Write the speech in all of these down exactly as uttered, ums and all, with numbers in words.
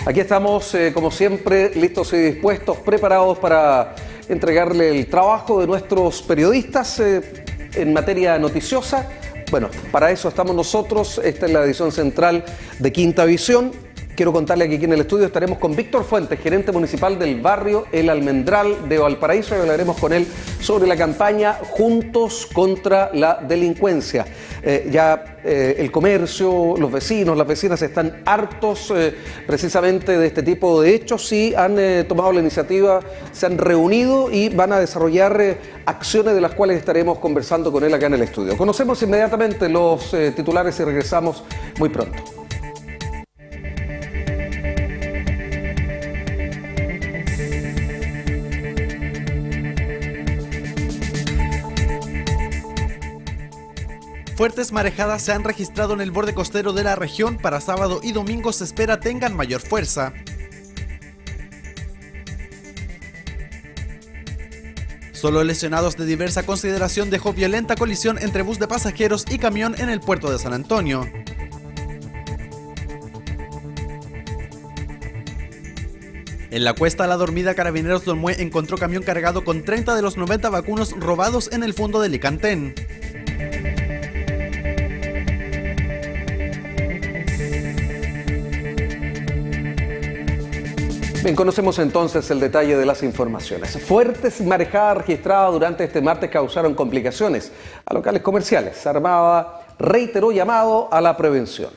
Aquí estamos, eh, como siempre, listos y dispuestos, preparados para entregarle el trabajo de nuestros periodistas eh, en materia noticiosa. Bueno, para eso estamos nosotros. Esta es la edición central de Quinta Visión. Quiero contarle que aquí en el estudio estaremos con Víctor Fuentes, gerente municipal del barrio El Almendral de Valparaíso, y hablaremos con él sobre la campaña Juntos contra la Delincuencia. Eh, ya eh, el comercio, los vecinos, las vecinas están hartos eh, precisamente de este tipo de hechos y han eh, tomado la iniciativa, se han reunido y van a desarrollar eh, acciones de las cuales estaremos conversando con él acá en el estudio. Conocemos inmediatamente los eh, titulares y regresamos muy pronto. Fuertes marejadas se han registrado en el borde costero de la región. Para sábado y domingo se espera tengan mayor fuerza. Solo lesionados de diversa consideración dejó violenta colisión entre bus de pasajeros y camión en el puerto de San Antonio. En la Cuesta La Dormida, Carabineros de Olmué encontró camión cargado con treinta de los noventa vacunos robados en el fondo de Licantén. Bien, conocemos entonces el detalle de las informaciones. Fuertes marejadas registradas durante este martes causaron complicaciones a locales comerciales. Armada reiteró llamado a la prevención.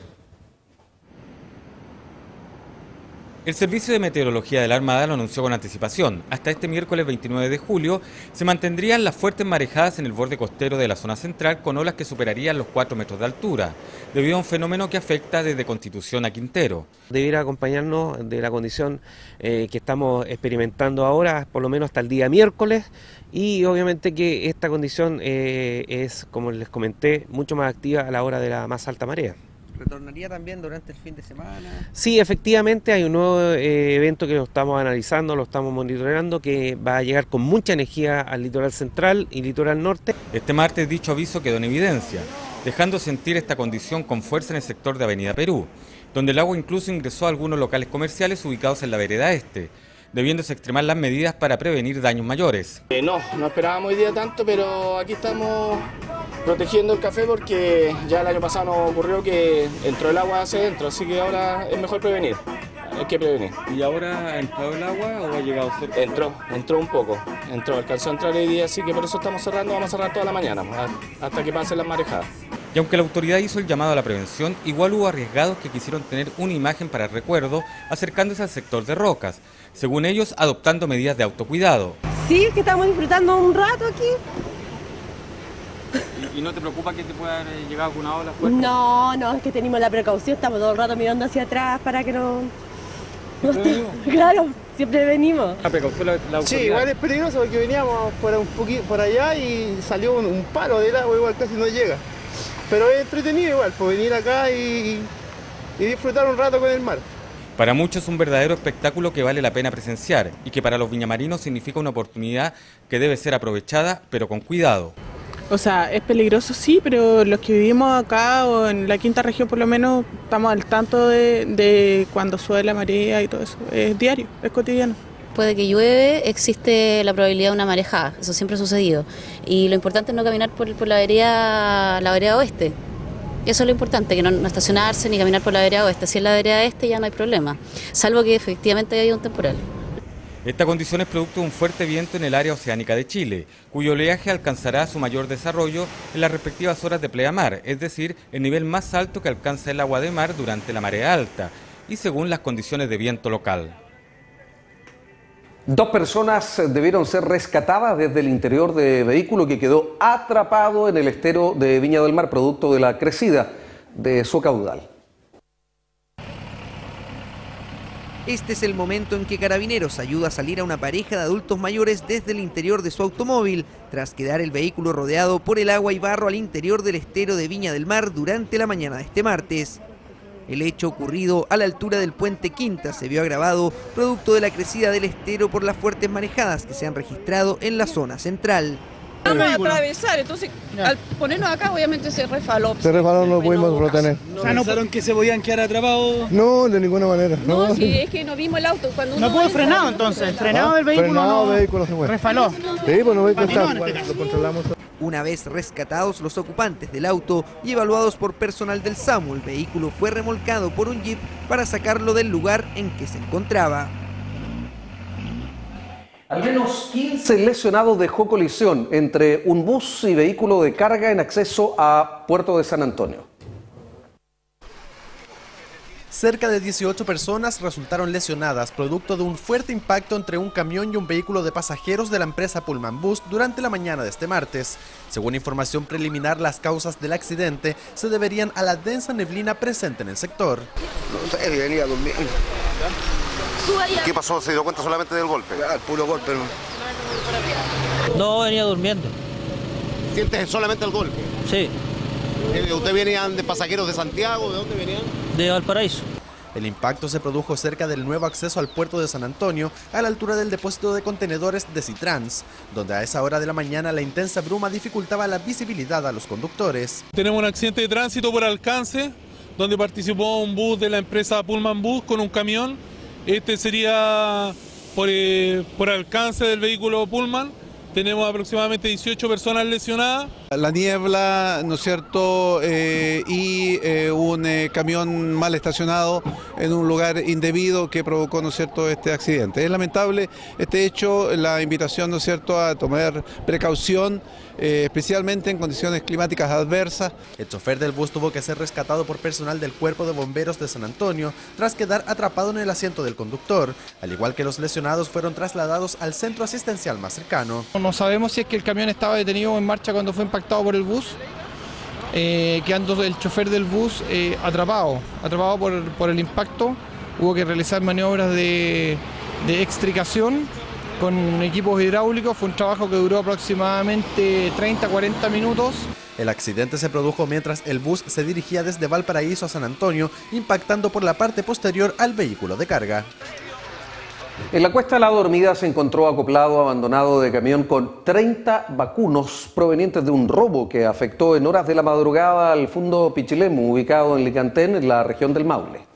El Servicio de Meteorología de la Armada lo anunció con anticipación. Hasta este miércoles veintinueve de julio se mantendrían las fuertes marejadas en el borde costero de la zona central con olas que superarían los cuatro metros de altura, debido a un fenómeno que afecta desde Constitución a Quintero. Debiera acompañarnos de la condición eh, que estamos experimentando ahora, por lo menos hasta el día miércoles, y obviamente que esta condición eh, es, como les comenté, mucho más activa a la hora de la más alta marea. ¿Retornaría también durante el fin de semana? Sí, efectivamente hay un nuevo eh, evento que lo estamos analizando, lo estamos monitoreando, que va a llegar con mucha energía al litoral central y litoral norte. Este martes dicho aviso quedó en evidencia, dejando sentir esta condición con fuerza en el sector de Avenida Perú, donde el agua incluso ingresó a algunos locales comerciales ubicados en la vereda este, debiéndose extremar las medidas para prevenir daños mayores. Eh, no, no esperábamos hoy día tanto, pero aquí estamos protegiendo el café porque ya el año pasado nos ocurrió que entró el agua hacia adentro, así que ahora es mejor prevenir, hay que prevenir. ¿Y ahora ha entrado el agua o ha llegado cerca? Entró, entró un poco, entró, alcanzó a entrar hoy día, así que por eso estamos cerrando, vamos a cerrar toda la mañana, hasta que pasen las marejadas. Y aunque la autoridad hizo el llamado a la prevención, igual hubo arriesgados que quisieron tener una imagen para el recuerdo acercándose al sector de rocas, según ellos adoptando medidas de autocuidado. Sí, es que estamos disfrutando un rato aquí. ¿Y, y no te preocupa que te pueda haber llegado alguna ola fuerte? No, no, es que tenemos la precaución, estamos todo el rato mirando hacia atrás para que no... no esté... Claro, siempre venimos. ¿La precaución la, la Sí, igual es peligroso porque veníamos por, un poquito, por allá y salió un, un palo del agua, igual casi no llega. Pero es entretenido igual, por venir acá y, y disfrutar un rato con el mar. Para muchos es un verdadero espectáculo que vale la pena presenciar y que para los viñamarinos significa una oportunidad que debe ser aprovechada, pero con cuidado. O sea, es peligroso sí, pero los que vivimos acá o en la quinta región por lo menos estamos al tanto de, de cuando sube la marea y todo eso. Es diario, es cotidiano. Puede que llueve, existe la probabilidad de una marejada, eso siempre ha sucedido. Y lo importante es no caminar por, por la vereda, la vereda oeste. Eso es lo importante, que no, no estacionarse ni caminar por la vereda oeste. Si es la vereda este ya no hay problema, salvo que efectivamente haya un temporal. Esta condición es producto de un fuerte viento en el área oceánica de Chile, cuyo oleaje alcanzará su mayor desarrollo en las respectivas horas de pleamar, es decir, el nivel más alto que alcanza el agua de mar durante la marea alta y según las condiciones de viento local. Dos personas debieron ser rescatadas desde el interior de vehículo que quedó atrapado en el estero de Viña del Mar, producto de la crecida de su caudal. Este es el momento en que Carabineros ayuda a salir a una pareja de adultos mayores desde el interior de su automóvil, tras quedar el vehículo rodeado por el agua y barro al interior del estero de Viña del Mar durante la mañana de este martes. El hecho ocurrido a la altura del puente Quinta se vio agravado producto de la crecida del estero por las fuertes marejadas que se han registrado en la zona central. Vamos a atravesar, entonces ya. Al ponernos acá obviamente se resbaló. Se resbaló, no lo pudimos retener. ¿No pensaron que se podían quedar atrapados? No, de ninguna manera. No, no sí, es que no vimos el auto. Cuando uno no pudo frenado entonces, frenado el vehículo. Frenado no, el vehículo se fue. Resbaló. Sí, pues no vehículo está, lo controlamos. Una vez rescatados los ocupantes del auto y evaluados por personal del SAMU, el vehículo fue remolcado por un jeep para sacarlo del lugar en que se encontraba. Al menos quince lesionados dejó colisión entre un bus y vehículo de carga en acceso a Puerto de San Antonio. Cerca de dieciocho personas resultaron lesionadas producto de un fuerte impacto entre un camión y un vehículo de pasajeros de la empresa Pullman Bus durante la mañana de este martes. Según información preliminar, las causas del accidente se deberían a la densa neblina presente en el sector. No sé, venía durmiendo. ¿Qué pasó? ¿Se dio cuenta solamente del golpe? Ah, el puro golpe. No, no venía durmiendo. ¿Sientes solamente el golpe? Sí. ¿Usted venían de pasajeros de Santiago? ¿De dónde venían? De Valparaíso. El impacto se produjo cerca del nuevo acceso al puerto de San Antonio, a la altura del depósito de contenedores de Citrans, donde a esa hora de la mañana la intensa bruma dificultaba la visibilidad a los conductores. Tenemos un accidente de tránsito por alcance, donde participó un bus de la empresa Pullman Bus con un camión. Este sería por, eh, por alcance del vehículo Pullman. Tenemos aproximadamente dieciocho personas lesionadas. La niebla, ¿no es cierto?, eh, y eh, un eh, camión mal estacionado en un lugar indebido que provocó, ¿no es cierto?, este accidente. Es lamentable este hecho, la invitación, ¿no es cierto?, a tomar precaución, eh, especialmente en condiciones climáticas adversas. El chofer del bus tuvo que ser rescatado por personal del Cuerpo de Bomberos de San Antonio tras quedar atrapado en el asiento del conductor, al igual que los lesionados fueron trasladados al centro asistencial más cercano. No sabemos si es que el camión estaba detenido en marcha cuando fue impactado por el bus, eh, quedando el chofer del bus eh, atrapado, atrapado por, por el impacto. Hubo que realizar maniobras de, de extricación con equipos hidráulicos. Fue un trabajo que duró aproximadamente treinta a cuarenta minutos. El accidente se produjo mientras el bus se dirigía desde Valparaíso a San Antonio, impactando por la parte posterior al vehículo de carga. En la Cuesta de la Dormida se encontró acoplado abandonado de camión con treinta vacunos provenientes de un robo que afectó en horas de la madrugada al Fundo Pichilemu, ubicado en Licantén, en la región del Maule.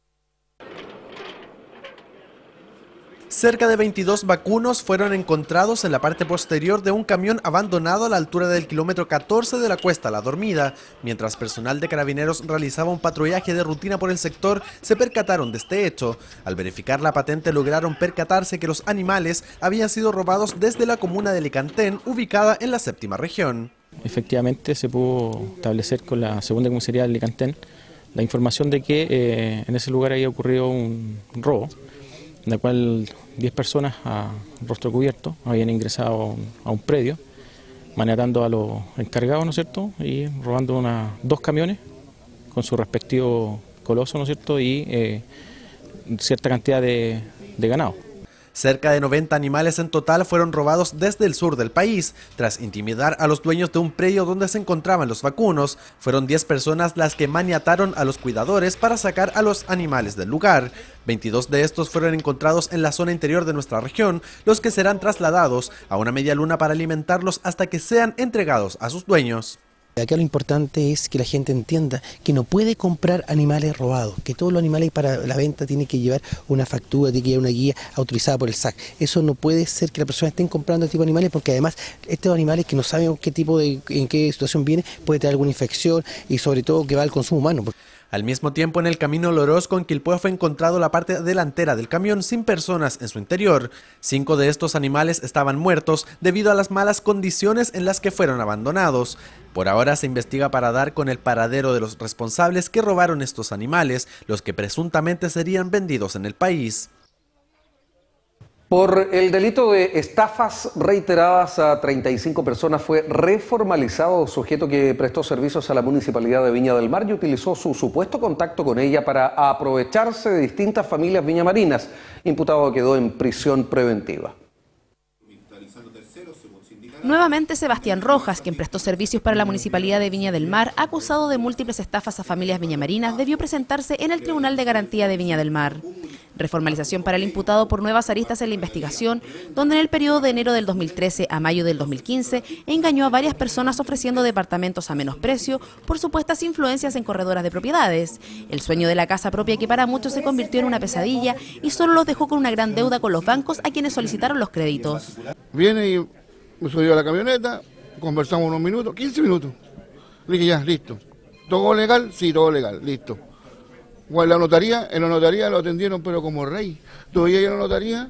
Cerca de veintidós vacunos fueron encontrados en la parte posterior de un camión abandonado a la altura del kilómetro catorce de la Cuesta La Dormida. Mientras personal de Carabineros realizaba un patrullaje de rutina por el sector, se percataron de este hecho. Al verificar la patente lograron percatarse que los animales habían sido robados desde la comuna de Licantén, ubicada en la séptima región. Efectivamente se pudo establecer con la segunda comisaría de Licantén la información de que eh, en ese lugar había ocurrido un robo, en la cual diez personas a rostro cubierto habían ingresado a un predio, maniatando a los encargados, ¿no es cierto?, y robando una, dos camiones con su respectivo coloso, ¿no es cierto?, y eh, cierta cantidad de, de ganado. Cerca de noventa animales en total fueron robados desde el sur del país. Tras intimidar a los dueños de un predio donde se encontraban los vacunos, fueron diez personas las que maniataron a los cuidadores para sacar a los animales del lugar. veintidós de estos fueron encontrados en la zona interior de nuestra región, los que serán trasladados a una media luna para alimentarlos hasta que sean entregados a sus dueños. Acá lo importante es que la gente entienda que no puede comprar animales robados, que todos los animales para la venta tienen que llevar una factura, tiene que llevar una guía autorizada por el S A C. Eso no puede ser que las personas estén comprando este tipo de animales, porque además estos animales que no sabemos qué tipo de, en qué situación viene, puede tener alguna infección y sobre todo que va al consumo humano. Al mismo tiempo, en el camino Lorozco, en Quilpué, fue encontrado la parte delantera del camión sin personas en su interior. Cinco de estos animales estaban muertos debido a las malas condiciones en las que fueron abandonados. Por ahora se investiga para dar con el paradero de los responsables que robaron estos animales, los que presuntamente serían vendidos en el país. Por el delito de estafas reiteradas a treinta y cinco personas fue reformalizado sujeto que prestó servicios a la Municipalidad de Viña del Mar y utilizó su supuesto contacto con ella para aprovecharse de distintas familias viñamarinas. Imputado quedó en prisión preventiva. Nuevamente Sebastián Rojas, quien prestó servicios para la Municipalidad de Viña del Mar, acusado de múltiples estafas a familias viñamarinas, debió presentarse en el Tribunal de Garantía de Viña del Mar. Reformalización para el imputado por nuevas aristas en la investigación, donde en el periodo de enero del dos mil trece a mayo del dos mil quince engañó a varias personas ofreciendo departamentos a menos precio por supuestas influencias en corredoras de propiedades. El sueño de la casa propia, que para muchos se convirtió en una pesadilla, y solo los dejó con una gran deuda con los bancos a quienes solicitaron los créditos. Viene y me subió a la camioneta, conversamos unos minutos, quince minutos. Le dije ya, listo. ¿Todo legal? Sí, todo legal, listo. O en la notaría, en la notaría lo atendieron pero como rey. Todavía en la notaría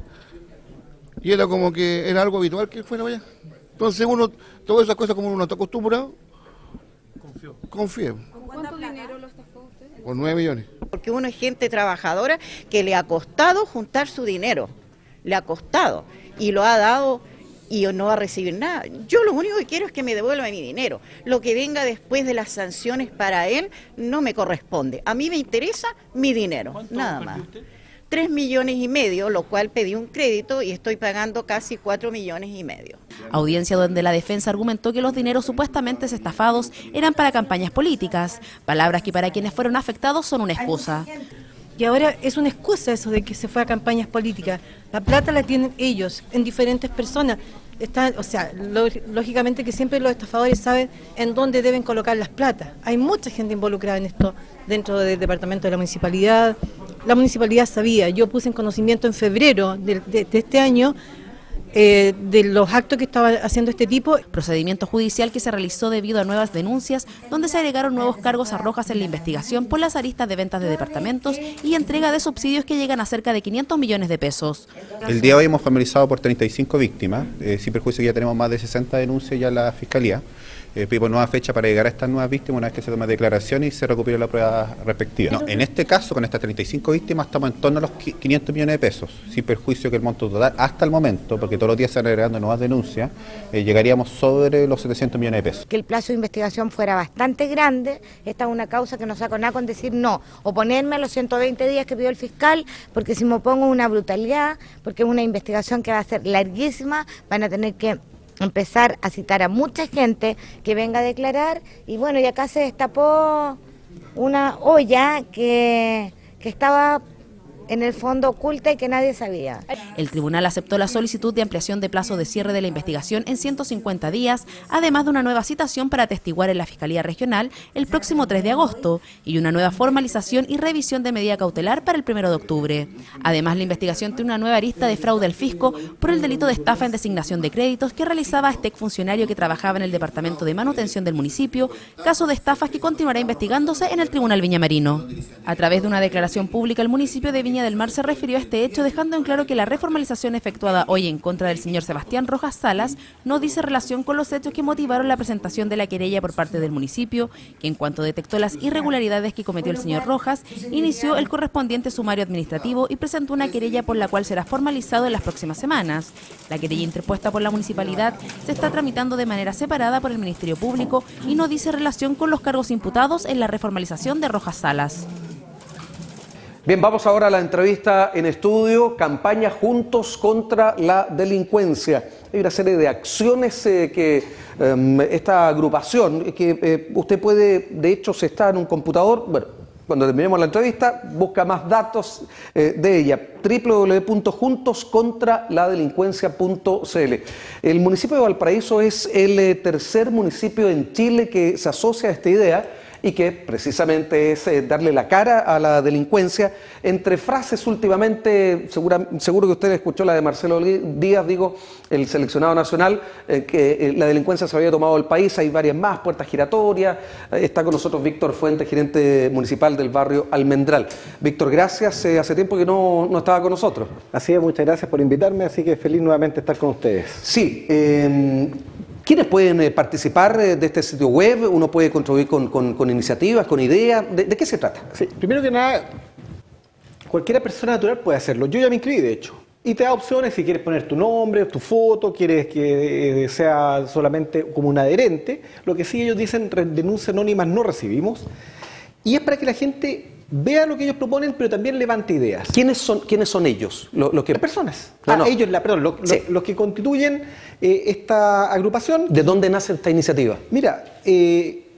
y era como que era algo habitual que fuera allá. Entonces uno, todas esas cosas como uno está acostumbrado, confío. confío. ¿Con cuánto dinero lo estafó usted? Con nueve millones. Porque uno es gente trabajadora que le ha costado juntar su dinero, le ha costado y lo ha dado y no va a recibir nada. Yo lo único que quiero es que me devuelva mi dinero. Lo que venga después de las sanciones para él no me corresponde. A mí me interesa mi dinero, nada más. Tres millones y medio, lo cual pedí un crédito y estoy pagando casi cuatro millones y medio. Audiencia donde la defensa argumentó que los dineros supuestamente estafados eran para campañas políticas, palabras que para quienes fueron afectados son una excusa. Y ahora es una excusa eso de que se fue a campañas políticas. La plata la tienen ellos, en diferentes personas. Está, o sea, lo, lógicamente que siempre los estafadores saben en dónde deben colocar las platas. Hay mucha gente involucrada en esto dentro del departamento de la municipalidad. La municipalidad sabía, yo puse en conocimiento en febrero de, de, de este año Eh, de los actos que estaba haciendo este tipo. Procedimiento judicial que se realizó debido a nuevas denuncias, donde se agregaron nuevos cargos a Rojas en la investigación por las aristas de ventas de departamentos y entrega de subsidios que llegan a cerca de quinientos millones de pesos. El día de hoy hemos familiarizado por treinta y cinco víctimas, eh, sin perjuicio que ya tenemos más de sesenta denuncias ya en la Fiscalía. Eh, pedimos nueva fecha para llegar a estas nuevas víctimas una vez que se tome declaración y se recupere la prueba respectiva. No, en este caso, con estas treinta y cinco víctimas, estamos en torno a los quinientos millones de pesos, sin perjuicio que el monto total, hasta el momento, porque todos los días se van agregando nuevas denuncias, eh, llegaríamos sobre los setecientos millones de pesos. Que el plazo de investigación fuera bastante grande, esta es una causa que no saco nada con decir no, oponerme a los ciento veinte días que pidió el fiscal, porque si me opongo a una brutalidad, porque es una investigación que va a ser larguísima, van a tener que empezar a citar a mucha gente que venga a declarar y bueno, y acá se destapó una olla que, que estaba en el fondo oculta y que nadie sabía. El tribunal aceptó la solicitud de ampliación de plazo de cierre de la investigación en ciento cincuenta días, además de una nueva citación para atestiguar en la Fiscalía Regional el próximo tres de agosto y una nueva formalización y revisión de medida cautelar para el primero de octubre. Además, la investigación tiene una nueva arista de fraude al fisco por el delito de estafa en designación de créditos que realizaba este exfuncionario que trabajaba en el Departamento de Manutención del municipio, caso de estafas que continuará investigándose en el Tribunal Viñamarino. A través de una declaración pública, el municipio de Viña del Mar se refirió a este hecho, dejando en claro que la reformalización efectuada hoy en contra del señor Sebastián Rojas Salas no dice relación con los hechos que motivaron la presentación de la querella por parte del municipio, que en cuanto detectó las irregularidades que cometió el señor Rojas, inició el correspondiente sumario administrativo y presentó una querella por la cual será formalizado en las próximas semanas. La querella interpuesta por la municipalidad se está tramitando de manera separada por el Ministerio Público y no dice relación con los cargos imputados en la reformalización de Rojas Salas. Bien, vamos ahora a la entrevista en estudio, campaña Juntos contra la Delincuencia. Hay una serie de acciones eh, que eh, esta agrupación, que eh, usted puede, de hecho, se está en un computador, bueno, cuando terminemos la entrevista, busca más datos eh, de ella, doble u doble u doble u punto juntos contra la delincuencia punto c l. El municipio de Valparaíso es el eh, tercer municipio en Chile que se asocia a esta idea, y que precisamente es eh, darle la cara a la delincuencia. Entre frases últimamente, segura, seguro que usted escuchó la de Marcelo Díaz, digo, el seleccionado nacional, eh, que eh, la delincuencia se había tomado el país, hay varias más, puertas giratorias, eh, está con nosotros Víctor Fuentes, gerente municipal del barrio Almendral. Víctor, gracias, eh, hace tiempo que no, no estaba con nosotros. Así es, muchas gracias por invitarme, así que feliz nuevamente estar con ustedes. Sí, eh, ¿quiénes pueden eh, participar eh, de este sitio web? ¿Uno puede contribuir con, con, con iniciativas, con ideas? ¿De, ¿De qué se trata? Sí, primero que nada, cualquier persona natural puede hacerlo. Yo ya me inscribí, de hecho. Y te da opciones si quieres poner tu nombre, tu foto, quieres que eh, sea solamente como un adherente. Lo que sí ellos dicen, denuncias anónimas no recibimos. Y es para que la gente vea lo que ellos proponen, pero también levante ideas. ¿Quiénes son, quiénes son ellos? Lo, lo que... Las personas. No, ah, no. ellos, la, perdón, lo, sí. lo, los que constituyen eh, esta agrupación. ¿De dónde nace esta iniciativa? Mira, eh,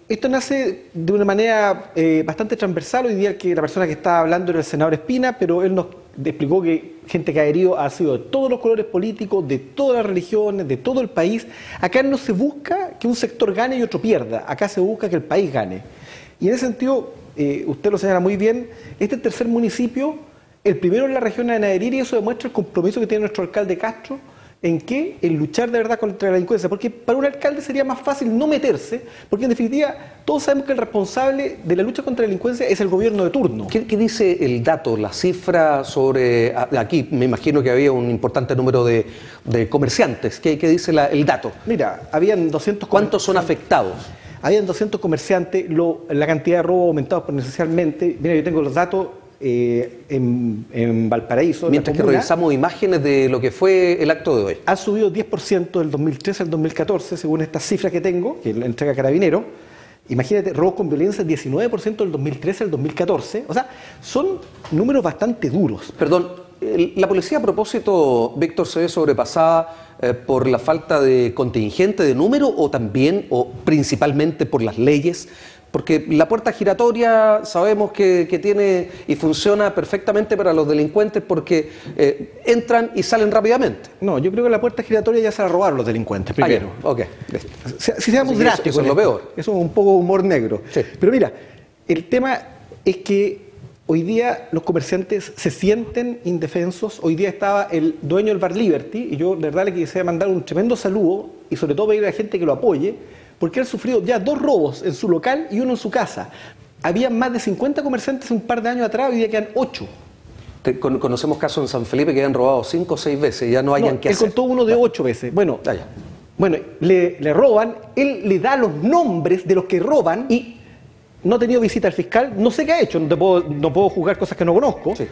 Esto nace de una manera eh, bastante transversal. Hoy día que la persona que estaba hablando era el senador Espina, pero él nos explicó que gente que ha herido ha sido de todos los colores políticos, de todas las religiones, de todo el país. Acá no se busca que un sector gane y otro pierda, acá se busca que el país gane. Y en ese sentido, eh, usted lo señala muy bien, este tercer municipio, el primero en la región de Nayarit, y eso demuestra el compromiso que tiene nuestro alcalde Castro, ¿en qué? En luchar de verdad contra la delincuencia, porque para un alcalde sería más fácil no meterse, porque en definitiva todos sabemos que el responsable de la lucha contra la delincuencia es el gobierno de turno. ¿Qué, qué dice el dato, la cifra sobre, aquí me imagino que había un importante número de, de comerciantes, ¿qué, qué dice la, el dato? Mira, habían doscientos... ¿Cuántos son afectados? Habían doscientos comerciantes, lo, la cantidad de robos ha aumentado exponencialmente. Mira, yo tengo los datos. Eh, en, en Valparaíso, mientras que revisamos imágenes de lo que fue el acto de hoy, ha subido diez por ciento del dos mil trece al dos mil catorce, según estas cifras que tengo, que la entrega Carabinero. Imagínate, robos con violencia diecinueve por ciento del dos mil trece al dos mil catorce. O sea, son números bastante duros. Perdón, la policía, a propósito, Víctor, se ve sobrepasada eh, por la falta de contingente de número, o también, o principalmente por las leyes. Porque la puerta giratoria sabemos que, que tiene y funciona perfectamente para los delincuentes, porque eh, entran y salen rápidamente. No, yo creo que la puerta giratoria ya se la robaron los delincuentes primero. Ah, ok. Si, si seamos Así drásticos, eso es lo peor. Eso es un poco humor negro. Sí. Pero mira, el tema es que hoy día los comerciantes se sienten indefensos. Hoy día estaba el dueño del Bar Liberty, y yo de verdad le quisiera mandar un tremendo saludo y sobre todo pedir a la gente que lo apoye, porque él ha sufrido ya dos robos en su local y uno en su casa. Había más de cincuenta comerciantes un par de años atrás, hoy día quedan ocho. Te, con, conocemos casos en San Felipe que han robado cinco o seis veces, ya no hayan no, que él hacer. Él contó uno de ocho veces. Bueno, ah, bueno le, le roban, él le da los nombres de los que roban y no ha tenido visita al fiscal, no sé qué ha hecho, no, te puedo, no puedo juzgar cosas que no conozco. Sí.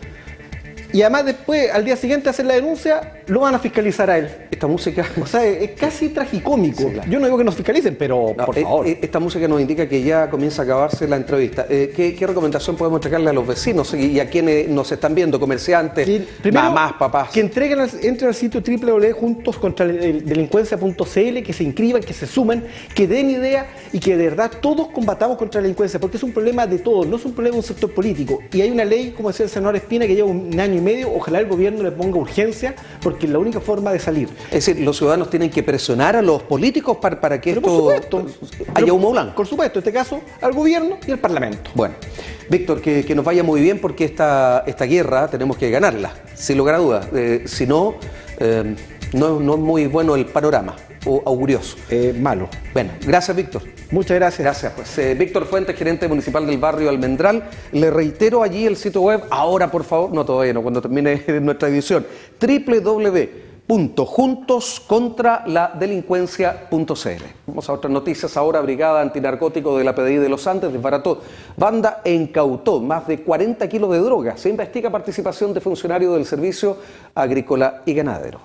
Y además después, al día siguiente, hacer la denuncia, lo van a fiscalizar a él. Esta música... O sea, es casi tragicómico. Sí, claro. Yo no digo que nos fiscalicen, pero no, por eh, favor. Eh, esta música nos indica que ya comienza a acabarse la entrevista. Eh, ¿qué, ¿Qué recomendación podemos entregarle a los vecinos y, y a quienes nos están viendo, comerciantes, que, primero, mamás, papás? Que entreguen, entren al sitio doble u doble u doble u punto juntos contra la delincuencia punto c l, que se inscriban, que se sumen, que den idea y que de verdad todos combatamos contra la delincuencia, porque es un problema de todos, no es un problema de un sector político. Y hay una ley, como decía el senador Espina, que lleva un año y medio, ojalá el gobierno le ponga urgencia, porque es la única forma de salir. Es decir, los ciudadanos tienen que presionar a los políticos para, para que Pero esto por supuesto, haya humo blanco. Por supuesto, en este caso, al gobierno y al Parlamento. Bueno, Víctor, que, que nos vaya muy bien, porque esta, esta guerra tenemos que ganarla, sin lugar a dudas. Eh, si no, eh, no, no es muy bueno el panorama, o augurioso. Eh, malo. Bueno, gracias, Víctor. Muchas gracias. Gracias. Pues, eh, Víctor Fuentes, gerente municipal del barrio Almendral. Le reitero allí el sitio web, ahora por favor, no todavía, no, cuando termine nuestra edición, doble u doble u doble u punto juntos contra la delincuencia punto c l. Vamos a otras noticias ahora. Brigada Antinarcótico de la P D I de los Andes desbarató banda e incautó más de cuarenta kilos de droga. Se investiga participación de funcionarios del Servicio Agrícola y Ganadero.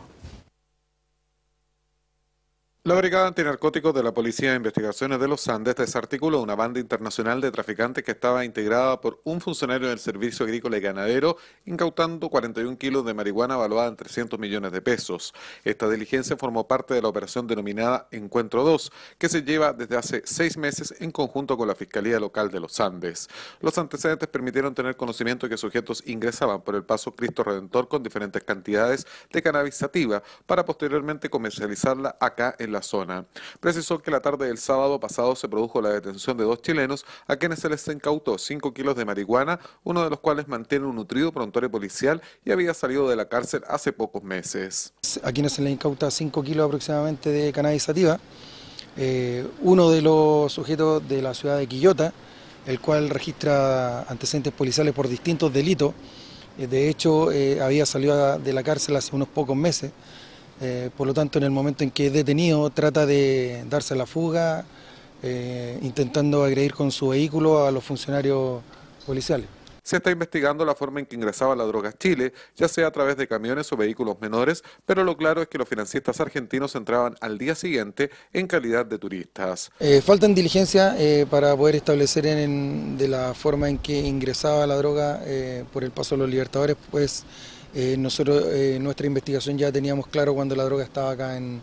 La Brigada Antinarcóticos de la Policía de Investigaciones de los Andes desarticuló una banda internacional de traficantes que estaba integrada por un funcionario del Servicio Agrícola y Ganadero, incautando cuarenta y un kilos de marihuana valuada en trescientos millones de pesos. Esta diligencia formó parte de la operación denominada Encuentro dos, que se lleva desde hace seis meses en conjunto con la Fiscalía Local de los Andes. Los antecedentes permitieron tener conocimiento de que sujetos ingresaban por el Paso Cristo Redentor con diferentes cantidades de cannabis sativa para posteriormente comercializarla acá en la zona. Precisó que la tarde del sábado pasado se produjo la detención de dos chilenos a quienes se les incautó cinco kilos de marihuana, uno de los cuales mantiene un nutrido prontuario policial y había salido de la cárcel hace pocos meses. A quienes se les incauta cinco kilos aproximadamente de cannabis sativa, eh, uno de los sujetos de la ciudad de Quillota, el cual registra antecedentes policiales por distintos delitos. Eh, de hecho, eh, había salido de la cárcel hace unos pocos meses. Eh, por lo tanto, en el momento en que es detenido, trata de darse la fuga, eh, intentando agredir con su vehículo a los funcionarios policiales. Se está investigando la forma en que ingresaba la droga a Chile, ya sea a través de camiones o vehículos menores, pero lo claro es que los financistas argentinos entraban al día siguiente en calidad de turistas. Eh, faltan diligencias eh, para poder establecer en, en, de la forma en que ingresaba la droga eh, por el Paso de los Libertadores, pues... Eh, nosotros, eh, nuestra investigación ya teníamos claro cuando la droga estaba acá en,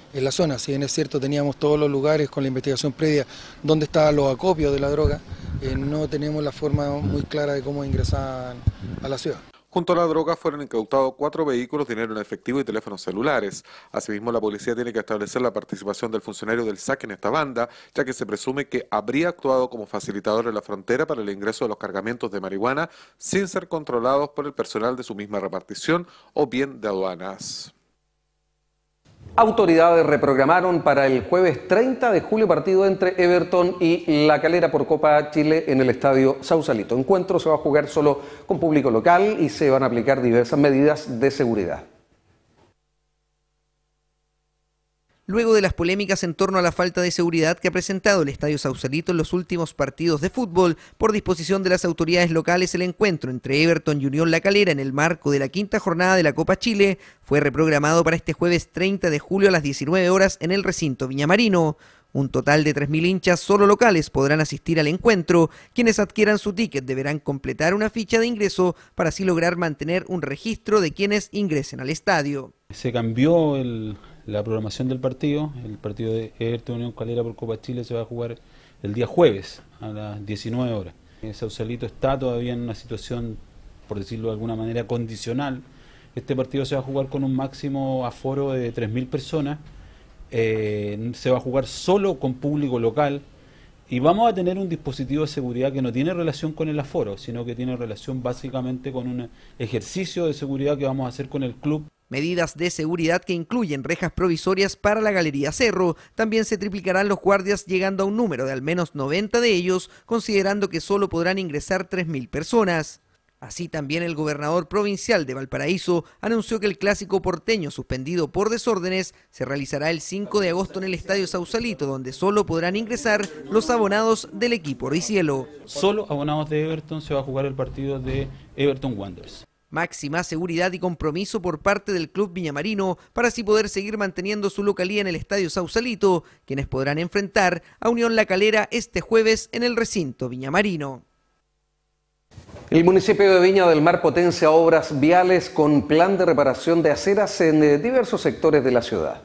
en la zona. Si bien es cierto, teníamos todos los lugares con la investigación previa donde estaban los acopios de la droga, eh, no tenemos la forma muy clara de cómo ingresaban a la ciudad. Junto a la droga fueron incautados cuatro vehículos, dinero en efectivo y teléfonos celulares. Asimismo, la policía tiene que establecer la participación del funcionario del S A C en esta banda, ya que se presume que habría actuado como facilitador en la frontera para el ingreso de los cargamentos de marihuana sin ser controlados por el personal de su misma repartición o bien de aduanas. Autoridades reprogramaron para el jueves treinta de julio partido entre Everton y La Calera por Copa Chile en el Estadio Sausalito. El encuentro se va a jugar solo con público local y se van a aplicar diversas medidas de seguridad. Luego de las polémicas en torno a la falta de seguridad que ha presentado el Estadio Sausalito en los últimos partidos de fútbol, por disposición de las autoridades locales, el encuentro entre Everton y Unión La Calera en el marco de la quinta jornada de la Copa Chile fue reprogramado para este jueves treinta de julio a las diecinueve horas en el recinto Viñamarino. Un total de tres mil hinchas solo locales podrán asistir al encuentro. Quienes adquieran su ticket deberán completar una ficha de ingreso para así lograr mantener un registro de quienes ingresen al estadio. Se cambió el... la programación del partido. El partido de Everton Unión Calera por Copa Chile se va a jugar el día jueves a las diecinueve horas. El Sausalito está todavía en una situación, por decirlo de alguna manera, condicional. Este partido se va a jugar con un máximo aforo de tres mil personas. Eh, se va a jugar solo con público local y vamos a tener un dispositivo de seguridad que no tiene relación con el aforo, sino que tiene relación básicamente con un ejercicio de seguridad que vamos a hacer con el club. Medidas de seguridad que incluyen rejas provisorias para la Galería Cerro. También se triplicarán los guardias, llegando a un número de al menos noventa de ellos, considerando que solo podrán ingresar tres mil personas. Así también el gobernador provincial de Valparaíso anunció que el clásico porteño suspendido por desórdenes se realizará el cinco de agosto en el Estadio Sausalito, donde solo podrán ingresar los abonados del equipo Ricielo. Solo abonados de Everton se va a jugar el partido de Everton Wanderers. Máxima seguridad y compromiso por parte del club viñamarino para así poder seguir manteniendo su localía en el Estadio Sausalito, quienes podrán enfrentar a Unión La Calera este jueves en el recinto viñamarino. El municipio de Viña del Mar potencia obras viales con plan de reparación de aceras en diversos sectores de la ciudad.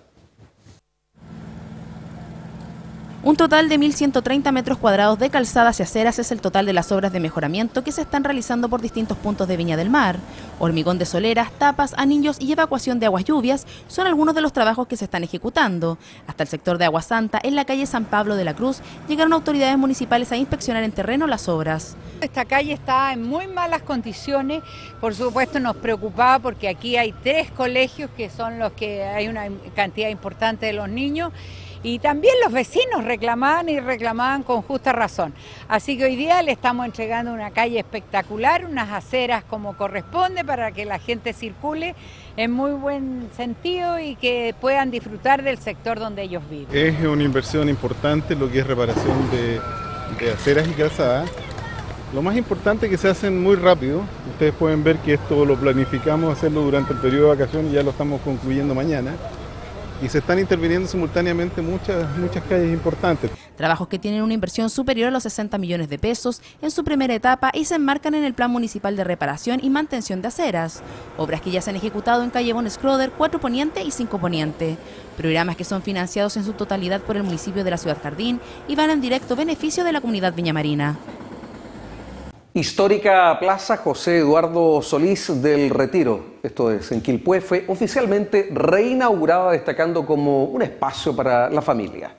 Un total de mil ciento treinta metros cuadrados de calzadas y aceras es el total de las obras de mejoramiento que se están realizando por distintos puntos de Viña del Mar. Hormigón de soleras, tapas, anillos y evacuación de aguas lluvias son algunos de los trabajos que se están ejecutando. Hasta el sector de Agua Santa, en la calle San Pablo de la Cruz, llegaron autoridades municipales a inspeccionar en terreno las obras. Esta calle está en muy malas condiciones, por supuesto nos preocupaba porque aquí hay tres colegios que son los que hay una cantidad importante de los niños. Y también los vecinos reclamaban y reclamaban con justa razón. Así que hoy día le estamos entregando una calle espectacular, unas aceras como corresponde para que la gente circule en muy buen sentido y que puedan disfrutar del sector donde ellos viven. Es una inversión importante lo que es reparación de, de aceras y calzadas. Lo más importante es que se hacen muy rápido. Ustedes pueden ver que esto lo planificamos hacerlo durante el periodo de vacaciones y ya lo estamos concluyendo mañana. Y se están interviniendo simultáneamente muchas, muchas calles importantes. Trabajos que tienen una inversión superior a los sesenta millones de pesos en su primera etapa y se enmarcan en el Plan Municipal de Reparación y Mantención de Aceras. Obras que ya se han ejecutado en calle Bon Scroder, cuatro Poniente y cinco Poniente. Programas que son financiados en su totalidad por el municipio de la Ciudad Jardín y van en directo beneficio de la comunidad viñamarina. Histórica Plaza José Eduardo Solís del Retiro, esto es en Quilpué, fue oficialmente reinaugurada destacando como un espacio para la familia.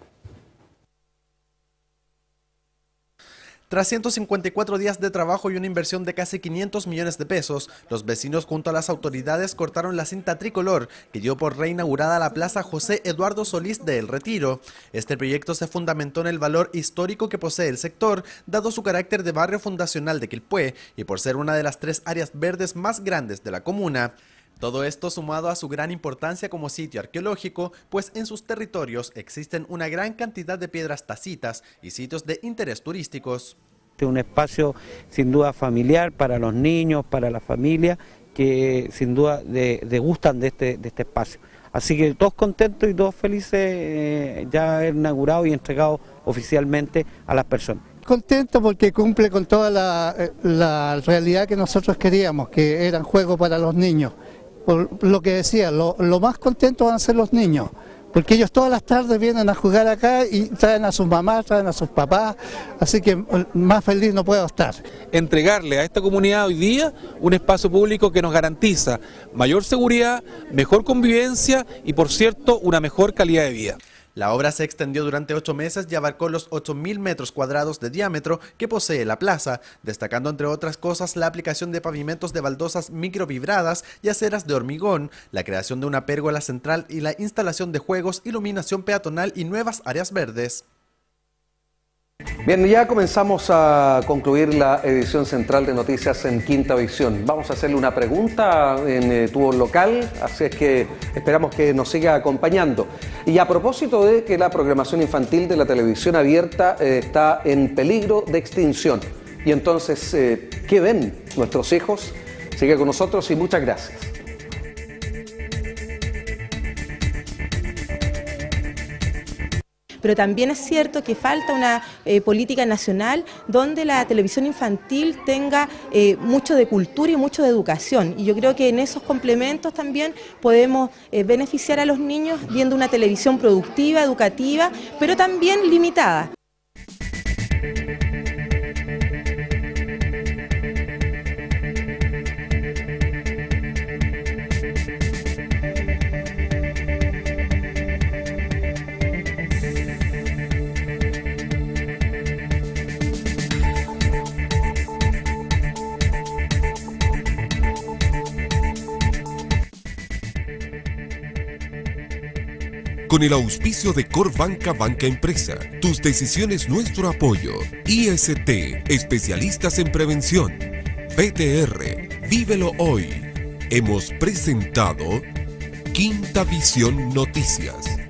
Tras ciento cincuenta y cuatro días de trabajo y una inversión de casi quinientos millones de pesos, los vecinos junto a las autoridades cortaron la cinta tricolor que dio por reinaugurada la Plaza José Eduardo Solís de El Retiro. Este proyecto se fundamentó en el valor histórico que posee el sector, dado su carácter de barrio fundacional de Quilpué y por ser una de las tres áreas verdes más grandes de la comuna. Todo esto sumado a su gran importancia como sitio arqueológico, pues en sus territorios existen una gran cantidad de piedras tacitas y sitios de interés turísticos. Es un espacio sin duda familiar para los niños, para la familia, que sin duda degustan de este, de este espacio. Así que todos contentos y todos felices, eh, ya inaugurado y entregado oficialmente a las personas. Contento porque cumple con toda la, la realidad que nosotros queríamos, que eran juegos para los niños. Por lo que decía, lo, lo más contentos van a ser los niños, porque ellos todas las tardes vienen a jugar acá y traen a sus mamás, traen a sus papás, así que más feliz no puedo estar. Entregarle a esta comunidad hoy día un espacio público que nos garantiza mayor seguridad, mejor convivencia y, por cierto, una mejor calidad de vida. La obra se extendió durante ocho meses y abarcó los ocho mil metros cuadrados de diámetro que posee la plaza, destacando entre otras cosas la aplicación de pavimentos de baldosas microvibradas y aceras de hormigón, la creación de una pérgola central y la instalación de juegos, iluminación peatonal y nuevas áreas verdes. Bien, ya comenzamos a concluir la edición central de Noticias en Quinta Visión. Vamos a hacerle una pregunta en eh, tu local, así es que esperamos que nos siga acompañando. Y a propósito de que la programación infantil de la televisión abierta eh, está en peligro de extinción. Y entonces, eh, ¿qué ven nuestros hijos? Sigue con nosotros y muchas gracias. Pero también es cierto que falta una eh, política nacional donde la televisión infantil tenga eh, mucho de cultura y mucho de educación. Y yo creo que en esos complementos también podemos eh, beneficiar a los niños viendo una televisión productiva, educativa, pero también limitada. Con el auspicio de Corbanca Banca Empresa, tus decisiones nuestro apoyo. I S T, especialistas en prevención. B T R, vívelo hoy. Hemos presentado Quinta Visión Noticias.